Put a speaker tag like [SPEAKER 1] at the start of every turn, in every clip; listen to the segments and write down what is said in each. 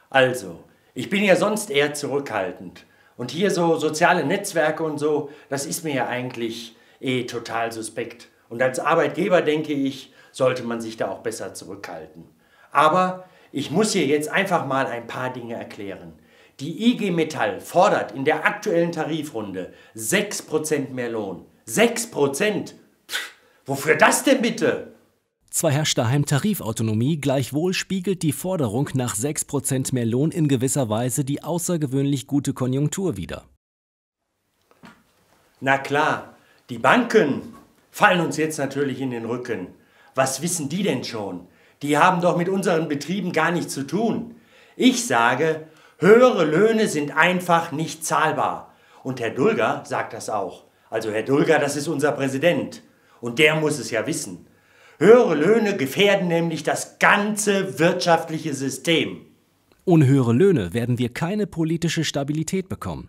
[SPEAKER 1] Also, ich bin ja sonst eher zurückhaltend. Und hier so soziale Netzwerke und so, das ist mir ja eigentlich total suspekt. Und als Arbeitgeber, denke ich, sollte man sich da auch besser zurückhalten. Aber ich muss hier jetzt einfach mal ein paar Dinge erklären. Die IG Metall fordert in der aktuellen Tarifrunde 6% mehr Lohn. 6%? Wofür das denn bitte?
[SPEAKER 2] Zwar herrscht daheim Tarifautonomie, gleichwohl spiegelt die Forderung nach 6% mehr Lohn in gewisser Weise die außergewöhnlich gute Konjunktur wider.
[SPEAKER 1] Na klar, die Banken fallen uns jetzt natürlich in den Rücken. Was wissen die denn schon? Die haben doch mit unseren Betrieben gar nichts zu tun. Ich sage, höhere Löhne sind einfach nicht zahlbar. Und Herr Dulger sagt das auch. Also Herr Dulger, das ist unser Präsident. Und der muss es ja wissen. Höhere Löhne gefährden nämlich das ganze wirtschaftliche System.
[SPEAKER 2] Ohne höhere Löhne werden wir keine politische Stabilität bekommen.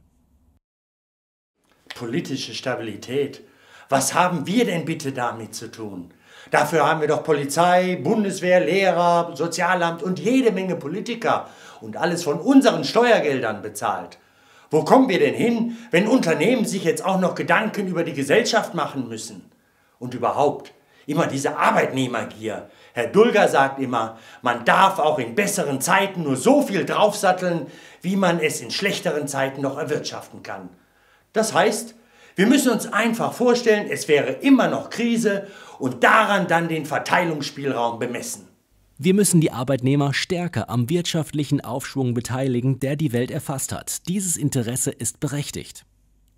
[SPEAKER 1] Politische Stabilität? Was haben wir denn bitte damit zu tun? Dafür haben wir doch Polizei, Bundeswehr, Lehrer, Sozialamt und jede Menge Politiker und alles von unseren Steuergeldern bezahlt. Wo kommen wir denn hin, wenn Unternehmen sich jetzt auch noch Gedanken über die Gesellschaft machen müssen? Und überhaupt, immer diese Arbeitnehmergier. Herr Dulger sagt immer, man darf auch in besseren Zeiten nur so viel draufsatteln, wie man es in schlechteren Zeiten noch erwirtschaften kann. Das heißt, wir müssen uns einfach vorstellen, es wäre immer noch Krise und daran dann den Verteilungsspielraum bemessen.
[SPEAKER 2] Wir müssen die Arbeitnehmer stärker am wirtschaftlichen Aufschwung beteiligen, der die Welt erfasst hat. Dieses Interesse ist berechtigt.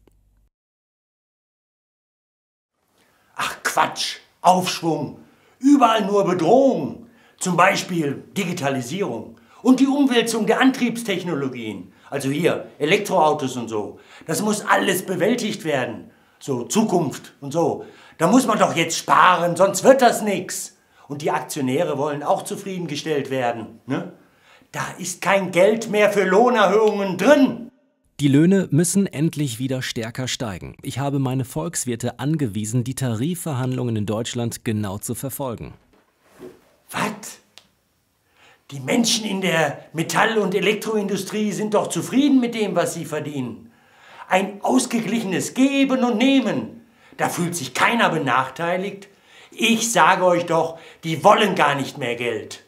[SPEAKER 1] Ach Quatsch, Aufschwung, überall nur Bedrohung. Zum Beispiel Digitalisierung und die Umwälzung der Antriebstechnologien. Also hier, Elektroautos und so. Das muss alles bewältigt werden. So Zukunft und so. Da muss man doch jetzt sparen, sonst wird das nichts. Und die Aktionäre wollen auch zufriedengestellt werden. Ne? Da ist kein Geld mehr für Lohnerhöhungen drin.
[SPEAKER 2] Die Löhne müssen endlich wieder stärker steigen. Ich habe meine Volkswirte angewiesen, die Tarifverhandlungen in Deutschland genau zu verfolgen.
[SPEAKER 1] Was? Die Menschen in der Metall- und Elektroindustrie sind doch zufrieden mit dem, was sie verdienen. Ein ausgeglichenes Geben und Nehmen. Da fühlt sich keiner benachteiligt. Ich sage euch doch, die wollen gar nicht mehr Geld.